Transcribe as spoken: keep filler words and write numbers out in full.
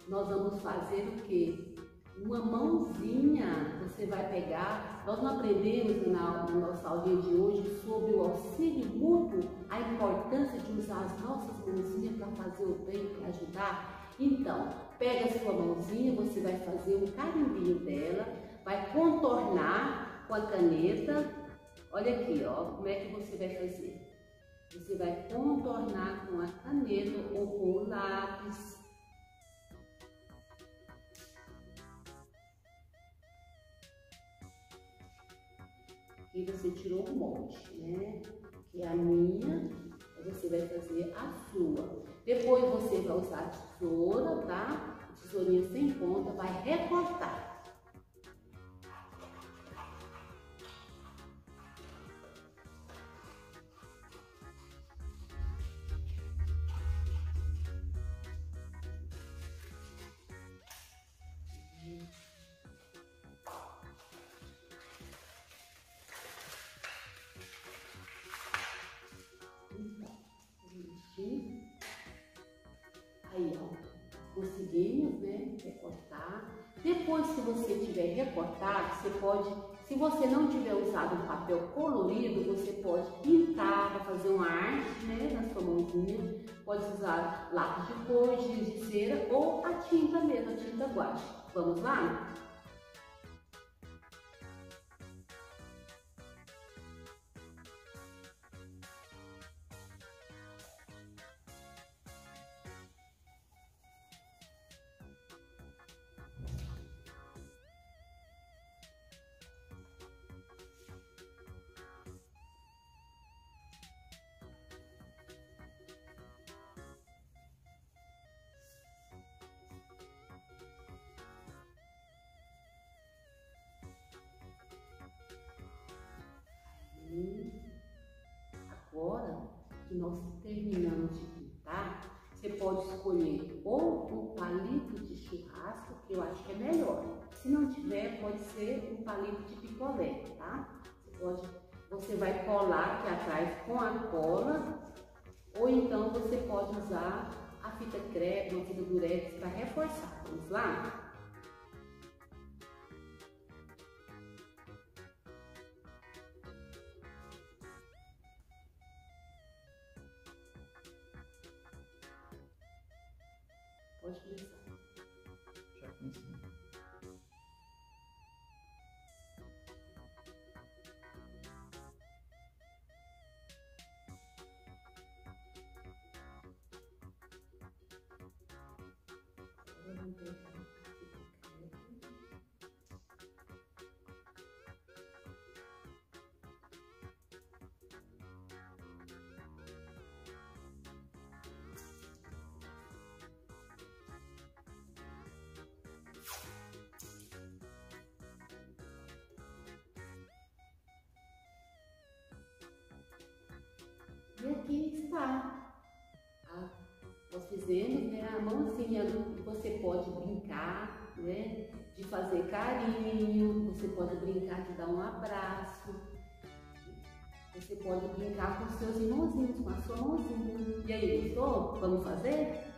nós vamos fazer o quê? Uma mãozinha, você vai pegar, nós não aprendemos na, na nossa aulinha de hoje sobre o auxílio mútuo, a importância de usar as nossas mãozinhas para fazer o bem, para ajudar. Então, pega a sua mãozinha, você vai fazer um carimbinho dela, vai contornar com a caneta. Olha aqui, ó, como é que você vai fazer? Você vai contornar com a caneta ou com o lápis. Aqui você tirou o molde, né? Que é a minha, você vai fazer a sua. Depois você vai usar a tesoura, tá? Tesourinha sem ponta, vai recortar. Aí, ó, conseguimos, né, recortar. Depois que você tiver recortado, você pode, se você não tiver usado um papel colorido, você pode pintar para fazer uma arte, né, na sua mãozinha. Pode usar lápis de cor, giz de cera ou a tinta mesmo, a tinta guache. Vamos lá? Agora que nós terminamos de pintar, você pode escolher ou um palito de churrasco, que eu acho que é melhor. Se não tiver, pode ser um palito de picolé, tá? Você, pode, você vai colar aqui atrás com a cola, ou então você pode usar a fita crepe, uma fita durex para reforçar. Vamos lá? Pode começar. Já comecei. Vamos pegar a fita crepe. E aqui está. Ah, nós fizemos, né, a mãozinha. Você pode brincar, né, de fazer carinho, você pode brincar de dar um abraço, você pode brincar com seus irmãozinhos, com a sua mãozinha. E aí, gostou? Vamos fazer?